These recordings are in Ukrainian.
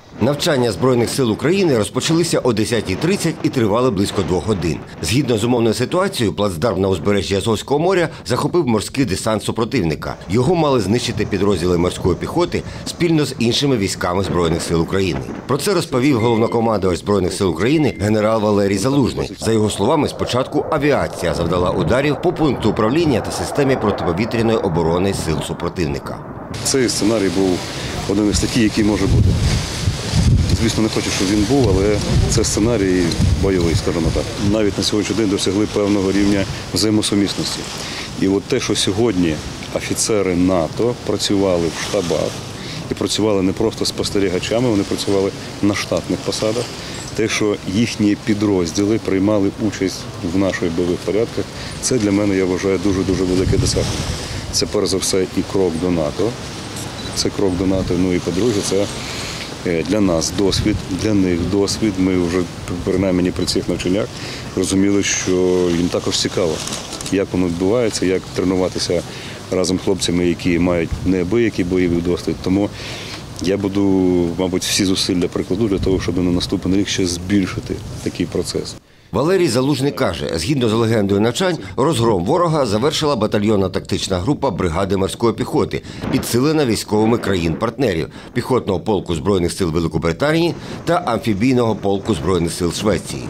Навчання Збройних сил України розпочалися о 10:30 і тривали близько 2 годин. Згідно з умовною ситуацією, плацдарм на узбережжі Азовського моря захопив морський десант супротивника. Його мали знищити підрозділи морської піхоти спільно з іншими військами Збройних сил України. Про це розповів головнокомандувач Збройних сил України генерал Валерій Залужний. За його словами, спочатку авіація завдала ударів по пункту управління та системі протиповітряної оборони сил супротивника. Цей сценарій був один із таких, який може бути. Звісно, не хочу, щоб він був, але це сценарій бойовий, скажімо так. Навіть на сьогоднішній день досягли певного рівня взаємосумісності. І от те, що сьогодні офіцери НАТО працювали в штабах і працювали не просто спостерігачами, вони працювали на штатних посадах. Те, що їхні підрозділи приймали участь в наших бойових порядках, це для мене, я вважаю, дуже-дуже велике досягнення. Це, перш за все, і крок до НАТО. Це крок до НАТО, ну і, по-друге, це для нас досвід, для них досвід. Ми вже, принаймні, при цих навчаннях розуміли, що їм також цікаво, як воно відбувається, як тренуватися разом з хлопцями, які мають неабиякий бойовий досвід. Тому я буду, мабуть, всі зусилля прикладу для того, щоб на наступний рік ще збільшити такий процес. Валерій Залужний каже, згідно з легендою навчань, розгром ворога завершила батальйонна тактична група бригади морської піхоти, підсилена військовими країн-партнерів, піхотного полку Збройних сил Великобританії та амфібійного полку Збройних сил Швеції.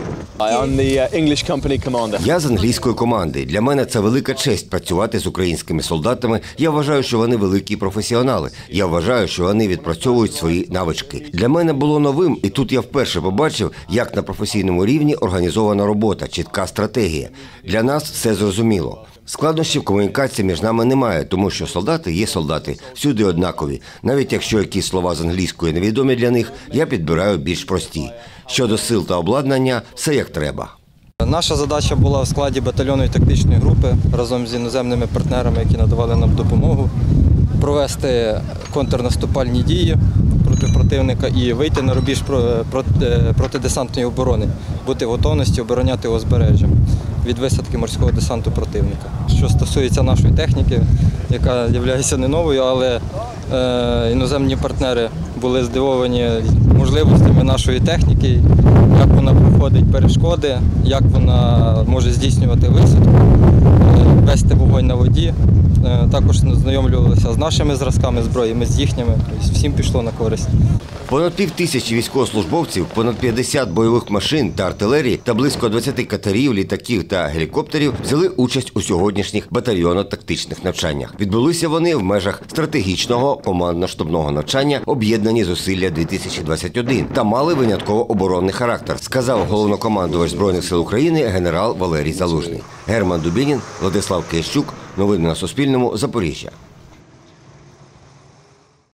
Я з англійської команди. Для мене це велика честь працювати з українськими солдатами. Я вважаю, що вони великі професіонали. Я вважаю, що вони відпрацьовують свої навички. Для мене було новим, і тут я вперше побачив, як на професійному рівні організована робота, чітка стратегія. Для нас все зрозуміло. Складнощів комунікації між нами немає, тому що солдати є солдати, всюди однакові. Навіть якщо якісь слова з англійської невідомі для них, я підбираю більш прості. Щодо сил та обладнання, все як треба. Наша задача була в складі батальйонної тактичної групи разом з іноземними партнерами, які надавали нам допомогу, провести контрнаступальні дії проти противника і вийти на рубіж протидесантної оборони, бути в готовності обороняти узбережжя від висадки морського десанту противника. Що стосується нашої техніки, яка є не новою, але іноземні партнери були здивовані можливостями нашої техніки, як вона проходить перешкоди, як вона може здійснювати висадку, вести вогонь на воді. Також знайомлювалися з нашими зразками зброї, ми з їхніми, всім пішло на користь. Понад 5000 військовослужбовців, понад 50 бойових машин та артилерії та близько 20 катерів, літаків та гелікоптерів взяли участь у сьогоднішніх батальйонно-тактичних навчаннях. Відбулися вони в межах стратегічного командно-штабного навчання «Об'єднані зусилля-2021» та мали винятково оборонний характер, сказав головнокомандувач Збройних сил України генерал Валерій Залужний. Герман Дубінін, Владислав Киящук. Новини на Суспільному. Запоріжжя.